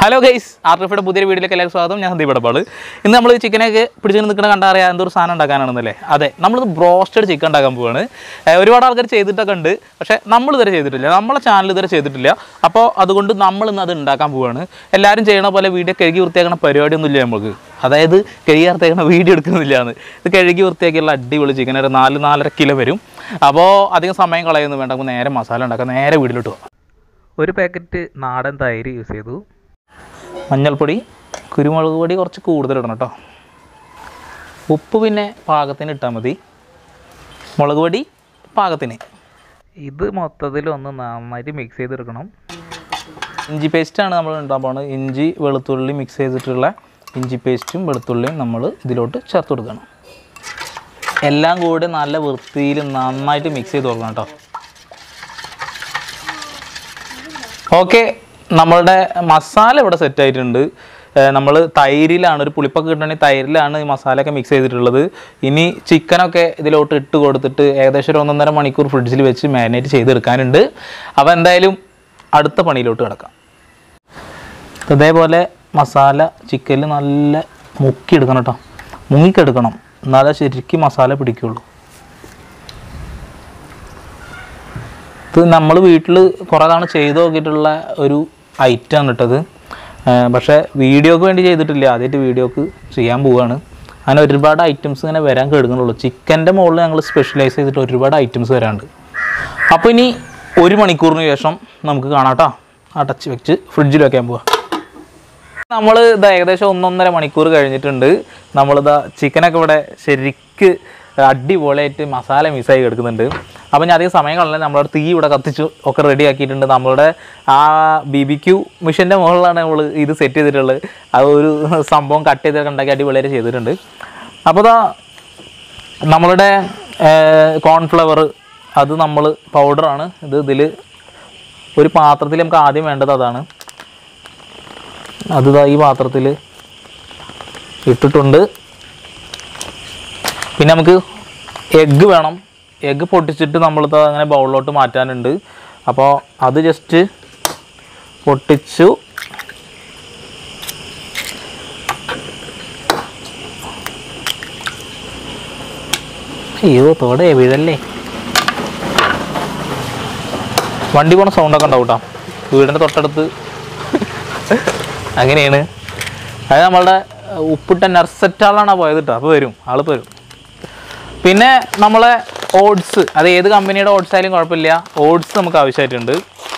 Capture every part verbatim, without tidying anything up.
Hello guys, Artcafe പുതിയ വീഡിയോയിലേക്ക് എല്ലാവർക്കും സ്വാഗതം. ഞാൻ ദീപടപ്പാൾ. ഇന്ന് നമ്മൾ ചിക്കനൊക്കെ പിടിച്ച് നിൽക്കുന്ന കണ്ടാൽ അറിയാം എന്തൊരു സാധനം ഉണ്ടാക്കാനാണെന്നല്ലേ. അതെ, നമ്മളിത് ബ്രോസ്റ്റഡ് ചിക്കൻ ഉണ്ടാക്കാൻ പോവാണ്. ഒരുപാട് ആൾക്കാർ ചെയ്തിട്ടൊക്കെ ഉണ്ട്, പക്ഷേ നമ്മൾ ഇതുവരെ ചെയ്തിട്ടില്ല. നമ്മളെ ചാനൽ ഇതുവരെ ചെയ്തിട്ടില്ല. അപ്പോൾ അതുകൊണ്ട് നമ്മൾ ഇന്ന് അത് ഉണ്ടാക്കാൻ പോവാണ്. എല്ലാവരും ചെയ്യണ പോലെ വീഡിയോ കഴുകി വൃത്തിയാക്കണ പരിപാടിയൊന്നുമില്ല നമുക്ക്. അതായത് കഴുകി വൃത്തിയാക്കണ വീഡിയോ എടുക്കുന്നില്ലാന്ന്. ഇത് കഴുകി വൃത്തിയാക്കിയുള്ള അടിപൊളി ചിക്കൻ ഒരു നാല് നാലര കിലോ വരും. അപ്പോൾ അധികം സമയം കളയൊന്നും വേണ്ട, നമുക്ക് നേരെ മസാല ഉണ്ടാക്കാം. നേരെ വീട്ടിലോട്ട് പോകാം. ഒരു പാക്കറ്റ് നാടൻ തൈര് യൂസ് ചെയ്തു. മഞ്ഞൾപ്പൊടി, കുരുമുളക് പൊടി കുറച്ച് കൂടുതൽ ഇടണം കേട്ടോ. ഉപ്പ് പിന്നെ പാകത്തിന് ഇട്ടാൽ മതി. മുളക് പൊടി പാകത്തിന്. ഇത് മൊത്തത്തിൽ ഒന്ന് നന്നായിട്ട് മിക്സ് ചെയ്തെടുക്കണം. ഇഞ്ചി പേസ്റ്റാണ് നമ്മൾ ഉണ്ടാകാൻ പോകുന്നത്. ഇഞ്ചി വെളുത്തുള്ളി മിക്സ് ചെയ്തിട്ടുള്ള ഇഞ്ചി പേസ്റ്റും വെളുത്തുള്ളിയും നമ്മൾ ഇതിലോട്ട് ചേർത്ത് കൊടുക്കണം. എല്ലാം കൂടി നല്ല വൃത്തിയിൽ നന്നായിട്ട് മിക്സ് ചെയ്ത് കൊടുക്കണം കേട്ടോ. ഓക്കെ, നമ്മളുടെ മസാല ഇവിടെ സെറ്റ് ആയിട്ടുണ്ട്. നമ്മൾ തൈരിലാണ്, ഒരു പുളിപ്പൊക്കെ കിട്ടണമെങ്കിൽ തൈരിലാണ് ഈ മസാലയൊക്കെ മിക്സ് ചെയ്തിട്ടുള്ളത്. ഇനി ചിക്കനൊക്കെ ഇതിലോട്ട് ഇട്ട് കൊടുത്തിട്ട് ഏകദേശം ഒരു ഒന്നൊന്നര മണിക്കൂർ ഫ്രിഡ്ജിൽ വെച്ച് മാരിനേറ്റ് ചെയ്തെടുക്കാനുണ്ട്. അപ്പോൾ എന്തായാലും അടുത്ത പണിയിലോട്ട് കിടക്കാം. ഇതേപോലെ മസാല ചിക്കനിൽ നല്ല മുക്കിയെടുക്കണം കേട്ടോ. മുങ്ങിക്കെടുക്കണം, എന്നാലേ ശരിക്കും മസാല പിടിക്കുള്ളൂ. ഇത് നമ്മൾ വീട്ടിൽ കുറേ തവണ ചെയ്ത് നോക്കിയിട്ടുള്ള ഒരു ഐറ്റമാണ് ഇട്ടത്. പക്ഷേ വീഡിയോക്ക് വേണ്ടി ചെയ്തിട്ടില്ല, ആദ്യമായിട്ട് വീഡിയോക്ക് ചെയ്യാൻ പോവുകയാണ്. അങ്ങനെ ഒരുപാട് ഐറ്റംസ് ഇങ്ങനെ വരാൻ കേൾക്കുന്നുള്ളൂ. ചിക്കൻ്റെ മുകളിൽ ഞങ്ങൾ സ്പെഷ്യലൈസ് ചെയ്തിട്ട് ഒരുപാട് ഐറ്റംസ് വരാനുണ്ട്. അപ്പോൾ ഇനി ഒരു മണിക്കൂറിന് ശേഷം നമുക്ക് കാണാം കേട്ടോ. അടച്ച് വെച്ച് ഫ്രിഡ്ജിൽ വയ്ക്കാൻ പോവാം. നമ്മൾ ഇതാ ഏകദേശം ഒന്നൊന്നര മണിക്കൂർ കഴിഞ്ഞിട്ടുണ്ട്. നമ്മളിതാ ചിക്കനൊക്കെ ഇവിടെ ശരിക്ക് അടിപൊളിയായിട്ട് മസാല മിസ്സായി കിടക്കുന്നുണ്ട്. അപ്പോൾ ഞാൻ അധികം സമയം കളഞ്ഞാൽ നമ്മളവിടെ തീ ഇവിടെ കത്തിച്ചു ഒക്കെ റെഡി ആക്കിയിട്ടുണ്ട്. നമ്മളുടെ ആ ബി ബി ക്യൂ മിഷൻ്റെ മുകളിലാണ് നമ്മൾ ഇത് സെറ്റ് ചെയ്തിട്ടുള്ളത്. അത് ഒരു സംഭവം കട്ട് ചെയ്തൊക്കെ ഉണ്ടാക്കി അടിപൊളിയായിട്ട് ചെയ്തിട്ടുണ്ട്. അപ്പോൾ ഇതാ നമ്മളുടെ കോൺഫ്ലവർ, അത് നമ്മൾ പൗഡറാണ്. ഇത് ഇതിൽ ഒരു പാത്രത്തിൽ നമുക്ക് ആദ്യം വേണ്ടത് അതാണ്. അത് ഈ പാത്രത്തിൽ ഇട്ടിട്ടുണ്ട്. പിന്നെ നമുക്ക് എഗ്ഗ് വേണം. എഗ്ഗ് പൊട്ടിച്ചിട്ട് നമ്മളിത് അങ്ങനെ ബൗളിലോട്ട് മാറ്റാനുണ്ട്. അപ്പോൾ അത് ജസ്റ്റ് പൊട്ടിച്ചു. അയ്യോ തോടെ വീഴല്ലേ. വണ്ടി പോണ സൗണ്ടൊക്കെ ഉണ്ടാവും കേട്ടോ, വീടിൻ്റെ തൊട്ടടുത്ത്. അങ്ങനെയാണ്. അത് നമ്മളുടെ ഉപ്പിട്ട നർസറ്റാളാണ് പോയത് കേട്ടോ. അപ്പോൾ വരും, ആളിപ്പോൾ വരും. പിന്നെ നമ്മളെ ഓട്സ്, അത് ഏത് കമ്പനിയുടെ ഓട്സ് ആയാലും കുഴപ്പമില്ല, ഓട്സ് നമുക്ക് ആവശ്യമായിട്ടുണ്ട്.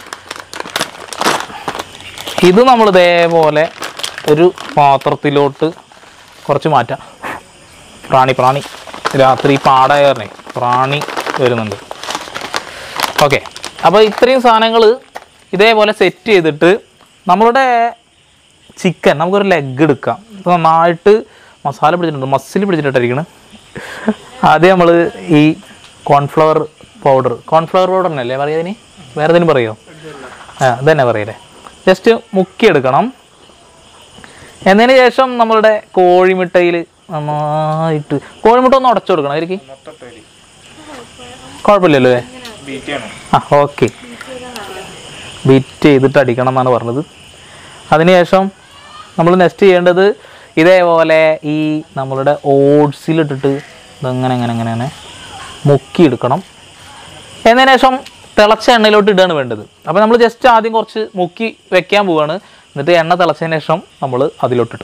ഇത് നമ്മൾ ഇതേപോലെ ഒരു പാത്രത്തിലോട്ട് കുറച്ച് മാറ്റാം. പ്രാണി പ്രാണി രാത്രി പാടായ കാരണേ പ്രാണി വരുന്നുണ്ട്. ഓക്കെ, അപ്പോൾ ഇത്രയും സാധനങ്ങൾ ഇതേപോലെ സെറ്റ് ചെയ്തിട്ട് നമ്മളുടെ ചിക്കൻ നമുക്കൊരു ലെഗ് എടുക്കാം. ഇത് നന്നായിട്ട് മസാല പിടിച്ചിട്ടുണ്ട്, മസിൽ പിടിച്ചിട്ടായിരിക്കണം. ആദ്യം നമ്മൾ ഈ കോൺഫ്ലവർ പൗഡർ, കോൺഫ്ലവർ പൗഡർ തന്നെയല്ലേ പറയുക അതിന്? വേറെ എന്തെങ്കിലും പറയുമോ? ആ അത് തന്നെ പറയല്ലേ. ജസ്റ്റ് മുക്കിയെടുക്കണം. എന്നതിന് ശേഷം നമ്മളുടെ കോഴിമുട്ടയിൽ നന്നായിട്ട് കോഴിമുട്ട ഒന്ന് ഉടച്ചു കൊടുക്കണം. അവർക്ക് കുഴപ്പമില്ലല്ലോ അല്ലേ? ആ ഓക്കെ, ബീറ്റ് ചെയ്തിട്ട് അടിക്കണം എന്നാണ് പറഞ്ഞത്. അതിനുശേഷം നമ്മൾ നെക്സ്റ്റ് ചെയ്യേണ്ടത് ഇതേപോലെ ഈ നമ്മളുടെ ഓട്സിലിട്ടിട്ട് ഇതങ്ങനെ അങ്ങനെ അങ്ങനെ അങ്ങനെ മുക്കിയെടുക്കണം. എന്നതിന് ശേഷം തിളച്ച എണ്ണയിലോട്ട് ഇടുകയാണ് വേണ്ടത്. അപ്പോൾ നമ്മൾ ജസ്റ്റ് ആദ്യം കുറച്ച് മുക്കി വെക്കാൻ പോവുകയാണ്. എന്നിട്ട് എണ്ണ തിളച്ചതിന് ശേഷം നമ്മൾ അതിലോട്ടിട്ട്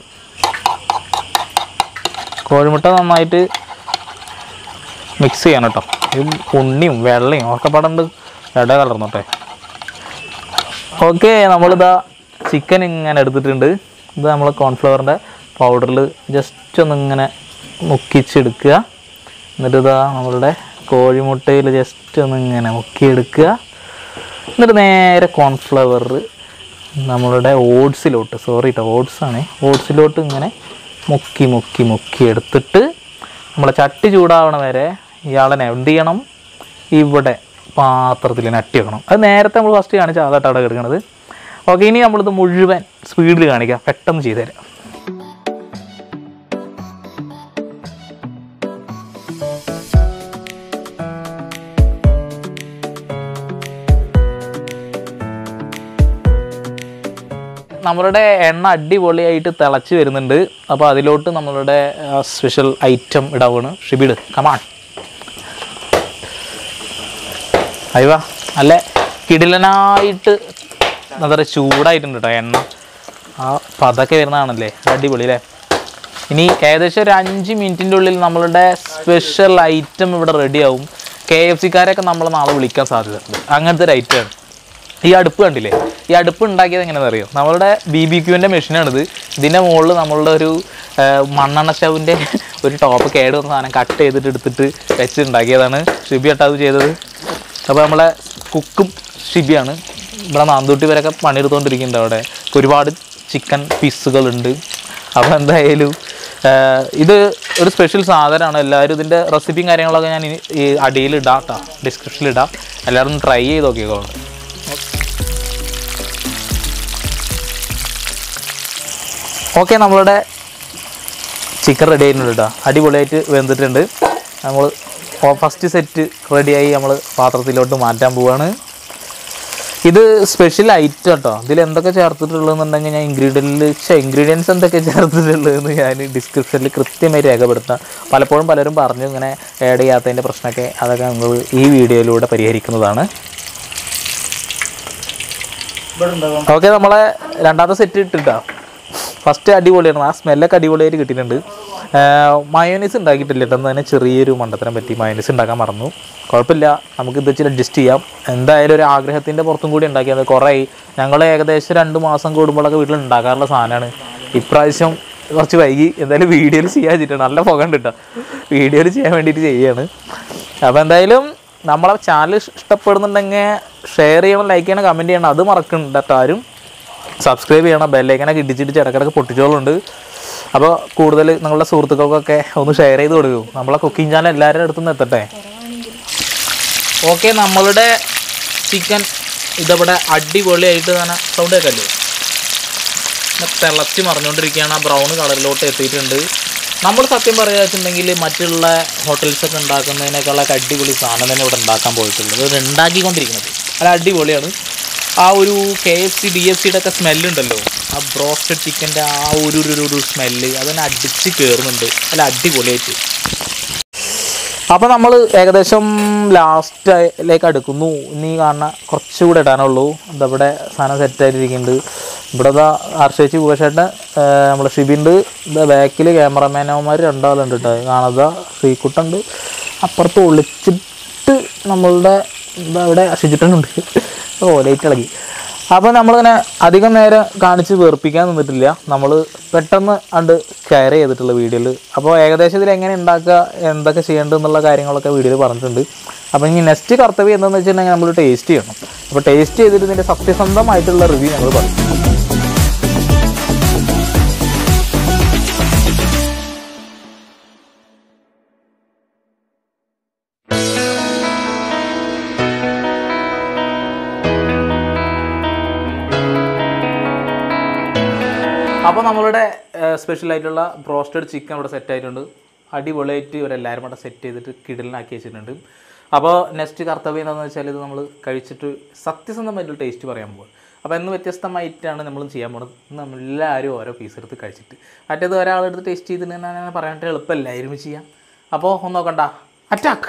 കോഴിമുട്ട നന്നായിട്ട് മിക്സ് ചെയ്യണം കേട്ടോ. ഈ ഉണ്ണിയും വെള്ളയും ഒക്കെ പടണ്ട് ഇട കലർന്നോട്ടെ. ഓക്കെ, നമ്മളിതാ ചിക്കൻ ഇങ്ങനെ എടുത്തിട്ടുണ്ട്. ഇത് നമ്മൾ കോൺഫ്ലവറിൻ്റെ പൗഡറിൽ ജസ്റ്റ് ഒന്നിങ്ങനെ മുക്കിച്ചെടുക്കുക. എന്നിട്ട് ഇതാ നമ്മളുടെ കോഴിമുട്ടയിൽ ജസ്റ്റ് ഒന്നിങ്ങനെ മുക്കിയെടുക്കുക. എന്നിട്ട് നേരെ കോൺഫ്ലവർ നമ്മളുടെ ഓട്സിലോട്ട്, സോറി കേട്ടോ ഓട്സാണ്, ഓട്സിലോട്ട് ഇങ്ങനെ മുക്കി മുക്കി മുക്കി എടുത്തിട്ട് നമ്മളെ ചട്ടി ചൂടാവണ വരെ ഇയാളെ എന്ത് ചെയ്യണം, ഇവിടെ പാത്രത്തിൽ നട്ടി വെക്കണം. അത് നേരത്തെ നമ്മൾ ഫസ്റ്റ് കാണിച്ച അതായിട്ട് അവിടെ കിടക്കണത്. ഓക്കെ, ഇനി നമ്മളിത് മുഴുവൻ സ്പീഡിൽ കാണിക്കാം, പെട്ടെന്ന് ചെയ്തു തരാം. നമ്മളുടെ എണ്ണ അടിപൊളിയായിട്ട് തിളച്ച് വരുന്നുണ്ട്. അപ്പോൾ അതിലോട്ട് നമ്മളുടെ സ്പെഷ്യൽ ഐറ്റം ഇടാവാണ്. ഷിബിഡ് കമാൺ. അയ്യോ നല്ല കിടിലനായിട്ട് എന്താ പറയുക ചൂടായിട്ടുണ്ട് കേട്ടോ എണ്ണ. ആ പതൊക്കെ വരുന്നതാണല്ലേ അടിപൊളി അല്ലേ. ഇനി ഏകദേശം ഒരു അഞ്ച് മിനിറ്റിൻ്റെ ഉള്ളിൽ നമ്മളുടെ സ്പെഷ്യൽ ഐറ്റം ഇവിടെ റെഡിയാവും. കെ എഫ് സിക്കാരൊക്കെ നമ്മൾ നാളെ വിളിക്കാൻ സാധ്യതയുണ്ട്. അങ്ങനത്തെ ഒരു ഐറ്റമാണ്. ഈ അടുപ്പ് കണ്ടില്ലേ, ഈ അടുപ്പ് ഉണ്ടാക്കിയത് എങ്ങനെയാണെന്ന് അറിയോ? നമ്മളുടെ ബി ബി ക്യൂവിൻ്റെ മെഷീനാണിത്. ഇതിൻ്റെ മുകളിൽ നമ്മളുടെ ഒരു മണ്ണെണ്ണ സ്റ്റൗവിൻ്റെ ഒരു ടോപ്പ് കേട് വന്ന സാധനം കട്ട് ചെയ്തിട്ട് എടുത്തിട്ട് വെച്ച് ഉണ്ടാക്കിയതാണ്. ഷിബി ആട്ടോ അത് ചെയ്തത്. അപ്പോൾ നമ്മളെ കുക്കും ഷിബിയാണ്. ഇവിടെ നാന്തൂട്ടി വരെയൊക്കെ പണിയെടുത്തുകൊണ്ടിരിക്കുന്നുണ്ട്. അവിടെ ഒരുപാട് ചിക്കൻ പീസുകളുണ്ട്. അപ്പോൾ എന്തായാലും ഇത് ഒരു സ്പെഷ്യൽ സാധനമാണ്. എല്ലാവരും ഇതിൻ്റെ റെസിപ്പിയും കാര്യങ്ങളൊക്കെ ഞാൻ ഈ അടിയിൽ ഇടാം കേട്ടോ, ഡിസ്ക്രിപ്ഷനിൽ ഇടാം. എല്ലാവരും ഒന്ന് ട്രൈ ചെയ്ത് നോക്കിക്കോളൂ. ഓക്കെ, നമ്മളുടെ ചിക്കൻ റെഡി ആയിട്ടുണ്ട് കേട്ടോ. അടിപൊളിയായിട്ട് വെന്തിട്ടുണ്ട്. നമ്മൾ ഫസ്റ്റ് സെറ്റ് റെഡിയായി നമ്മൾ പാത്രത്തിലോട്ട് മാറ്റാൻ പോവുകയാണ്. ഇത് സ്പെഷ്യൽ ഐറ്റം കേട്ടോ. ഇതിൽ എന്തൊക്കെ ചേർത്തിട്ടുള്ളതെന്നുണ്ടെങ്കിൽ ഞാൻ ഇൻഗ്രീഡിയൻറ്റ് ഇൻഗ്രീഡിയൻസ് എന്തൊക്കെ ചേർത്തിട്ടുള്ളതെന്ന് ഞാൻ ഡിസ്ക്രിപ്ഷനിൽ കൃത്യമായി രേഖപ്പെടുത്താം. പലപ്പോഴും പലരും പറഞ്ഞു ഇങ്ങനെ ആഡ് ചെയ്യാത്തതിൻ്റെ പ്രശ്നമൊക്കെ, അതൊക്കെ നമ്മൾ ഈ വീഡിയോയിലൂടെ പരിഹരിക്കുന്നതാണ്. ഓക്കെ, നമ്മളെ രണ്ടാമത്തെ സെറ്റ് ഇട്ടിട്ടാ. ഫസ്റ്റ് അടിപൊളിയാണ്. ആ സ്മെല്ലൊക്കെ അടിപൊളിയായിട്ട് കിട്ടിയിട്ടുണ്ട്. മയോനൈസ് ഉണ്ടാക്കിയിട്ടില്ല കേട്ടോ. തന്നെ ചെറിയൊരു മണ്ടത്തരം പറ്റി, മയോനൈസ് ഉണ്ടാക്കാൻ മറന്നു. കുഴപ്പമില്ല, നമുക്ക് ഇത് വെച്ചിട്ട് അഡ്ജസ്റ്റ് ചെയ്യാം. എന്തായാലും ഒരു ആഗ്രഹത്തിൻ്റെ പുറത്തും കൂടി ഉണ്ടാക്കിയത്. കുറേ ഞങ്ങൾ ഏകദേശം രണ്ട് മാസം കൂടുമ്പോഴൊക്കെ വീട്ടിൽ ഉണ്ടാക്കാറുള്ള സാധനമാണ്. ഇപ്രാവശ്യം കുറച്ച് വൈകി. എന്തായാലും വീഡിയോയിൽ ചെയ്യാൻ വെച്ചിട്ടുണ്ട്. നല്ല പുക ഉണ്ട് കേട്ടോ. വീഡിയോയിൽ ചെയ്യാൻ വേണ്ടിയിട്ട് ചെയ്യുകയാണ്. അപ്പോൾ എന്തായാലും നമ്മളെ ചാനൽ ഇഷ്ടപ്പെടുന്നുണ്ടെങ്കിൽ ഷെയർ ചെയ്യണം, ലൈക്ക് ചെയ്യണം, കമൻറ്റ് ചെയ്യണം. അത് മറക്കണ്ട കേട്ടോ ആരും. സബ്സ്ക്രൈബ് ചെയ്യണം. ബെല്ലൈക്കനൊക്കെ ഇടിച്ചിട്ട് ഇടക്കിടക്ക് പൊട്ടിച്ചോളുണ്ട്. അപ്പോൾ കൂടുതൽ നിങ്ങളുടെ സുഹൃത്തുക്കൾക്കൊക്കെ ഒന്ന് ഷെയർ ചെയ്ത് കൊടുക്കും. നമ്മളെ കുക്കിംഗ് ചാനൽ എല്ലാവരുടെ അടുത്തുനിന്ന് എത്തട്ടെ. ഓക്കെ, നമ്മളുടെ ചിക്കൻ ഇതവിടെ അടിപൊളിയായിട്ട് തന്നെ സൗണ്ട് കേൾക്കല്ലേ, തിളച്ച് മറിഞ്ഞുകൊണ്ടിരിക്കുകയാണ്. ആ ബ്രൗൺ കളറിലോട്ട് എത്തിയിട്ടുണ്ട്. നമ്മൾ സത്യം പറയുക വെച്ചിട്ടുണ്ടെങ്കിൽ മറ്റുള്ള ഹോട്ടൽസൊക്കെ ഉണ്ടാക്കുന്നതിനേക്കാളൊക്കെ അടിപൊളി സാധനം തന്നെ ഇവിടെ ഉണ്ടാക്കാൻ പോയിട്ടുള്ളത്. ഇത് ഉണ്ടാക്കിക്കൊണ്ടിരിക്കുന്നത് അത് അടിപൊളിയാണ്. ആ ഒരു K F C D F സിയുടെ ഒക്കെ സ്മെല്ലുണ്ടല്ലോ, ആ ബ്രോസ്റ്റഡ് ചിക്കൻ്റെ ആ ഒരു ഒരു സ്മെല്ല് അതന്നെ അടിച്ച് കയറുന്നുണ്ട്. അല്ല അടിപൊളിയായിട്ട്. അപ്പോൾ നമ്മൾ ഏകദേശം ലാസ്റ്റിലേക്ക് അടുക്കുന്നു. ഇനി കാണുന്ന കുറച്ചുകൂടെ ഇടാനുള്ളൂ. ഇതവിടെ സാധനം സെറ്റായിട്ടിരിക്കുന്നുണ്ട്. ഇവിടെ ഇതാ ആർഷേച്ചി പൂവശേട്ടൻ, നമ്മുടെ ഷിബിണ്ട്, ഇതാ ബാക്കിൽ ക്യാമറമാനന്മാർ രണ്ടാളുണ്ട് കേട്ടോ. കാണാതെ ശ്രീക്കുട്ടുണ്ട്. അപ്പുറത്ത് ഒളിച്ചിട്ട് നമ്മളുടെ എന്താ ഇവിടെ ഷിജിട്ടനുണ്ട്. ഓ ലൈറ്റ് ഇളകി. അപ്പോൾ നമ്മളിങ്ങനെ അധികം നേരം കാണിച്ച് വേർപ്പിക്കാൻ നിന്നിട്ടില്ല. നമ്മൾ പെട്ടെന്ന് കണ്ട് കെയർ ചെയ്തിട്ടുള്ള വീഡിയോയിൽ. അപ്പോൾ ഏകദേശം ഇതിൽ എങ്ങനെ ഉണ്ടാക്കുക, എന്തൊക്കെ ചെയ്യേണ്ടതെന്നുള്ള കാര്യങ്ങളൊക്കെ വീഡിയോയിൽ പറഞ്ഞിട്ടുണ്ട്. അപ്പോൾ ഇനി നെക്സ്റ്റ് കർത്തവ്യം എന്താണെന്ന് വെച്ചിട്ടുണ്ടെങ്കിൽ നമ്മൾ ടേസ്റ്റ് ചെയ്യണം. അപ്പോൾ ടേസ്റ്റ് ചെയ്തിട്ട് ഇതിൻ്റെ സത്യസന്ധമായിട്ടുള്ള റിവ്യൂ ഞങ്ങൾ പറയും. അപ്പോൾ നമ്മളുടെ സ്പെഷ്യലായിട്ടുള്ള ബ്രോസ്റ്റഡ് ചിക്കൻ ഇവിടെ സെറ്റായിട്ടുണ്ട്. അടിപൊളിയായിട്ട് ഇവരെല്ലാവരും കൂടെ സെറ്റ് ചെയ്തിട്ട് കിടലിനാക്കി വെച്ചിട്ടുണ്ട്. അപ്പോൾ നെക്സ്റ്റ് കർത്തവ്യം എന്താണെന്ന് വെച്ചാൽ ഇത് നമ്മൾ കഴിച്ചിട്ട് സത്യസന്ധമായിട്ടുള്ള ടേസ്റ്റ് പറയാൻ പോകും. അപ്പോൾ ഇന്ന് വ്യത്യസ്തമായിട്ടാണ് നമ്മൾ ചെയ്യാൻ പോകുന്നത്. ഇന്ന് നമ്മളെല്ലാവരും ഓരോ പീസ് എടുത്ത് കഴിച്ചിട്ട്, മറ്റേത് ഒരാളെടുത്ത് ടേസ്റ്റ് ചെയ്തിട്ടുണ്ടെങ്കിൽ പറയാനായിട്ട് എളുപ്പമല്ല, ഒരുമിച്ച് ചെയ്യാം. അപ്പോൾ ഒന്ന് നോക്കണ്ട, അറ്റാക്ക്.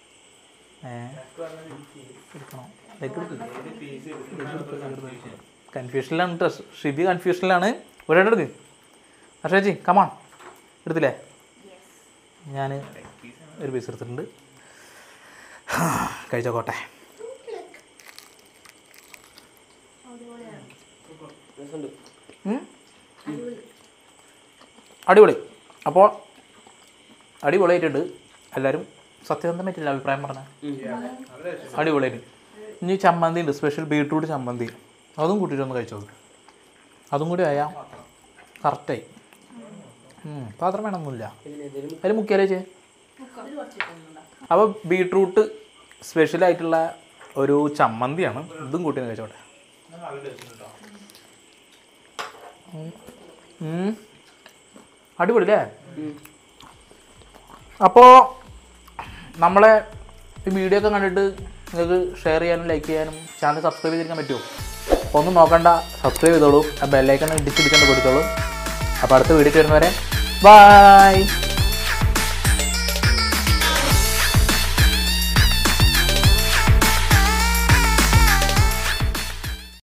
കൺഫ്യൂഷനിലാണ് കേട്ടോ, ഷിബി കൺഫ്യൂഷനിലാണ്. ഒരെണ്ണെടുക്ക് അർഷേച്ചി, കമാൺ. എടുത്തില്ലേ? ഞാൻ ഒരു പീസ് എടുത്തിട്ടുണ്ട്. കഴിച്ചോക്കോട്ടെ. അടിപൊളി. അപ്പോൾ അടിപൊളിയായിട്ടുണ്ട്. എല്ലാവരും സത്യസന്ധമായിട്ടില്ല അഭിപ്രായം പറഞ്ഞാൽ അടിപൊളിയായിട്ട്. ഇനി ചമ്മന്തി ഉണ്ട്, സ്പെഷ്യൽ ബീട്രൂട്ട് ചമ്മന്തി. അതും കൂട്ടിയിട്ടൊന്ന് കഴിച്ചോ. അതും കൂടി ആയാൽ കറക്റ്റായി. പാത്രം വേണമെന്നില്ല, അതിൽ മുക്കിയാലേ ചേ. അപ്പോൾ ബീട്രൂട്ട് സ്പെഷ്യലായിട്ടുള്ള ഒരു ചമ്മന്തിയാണ്. ഇതും കൂട്ടി ഒന്ന് കഴിച്ചോട്ടെ. അടിപൊളി അല്ലേ? അപ്പോൾ നമ്മളെ ഈ വീഡിയോ ഒക്കെ കണ്ടിട്ട് നിങ്ങൾക്ക് ഷെയർ ചെയ്യാനും ലൈക്ക് ചെയ്യാനും ചാനൽ സബ്സ്ക്രൈബ് ചെയ്തിരിക്കാൻ പറ്റുമോ? ഒന്നും നോക്കണ്ട, സബ്സ്ക്രൈബ് ചെയ്തോളൂ, ആ ബെല്ലൈക്കൺ ഇടിച്ചിടിച്ചുകൊണ്ട് കൊടുത്തോളൂ. അപ്പോൾ അടുത്ത വീഡിയോ വരുന്നവരെ ബൈ.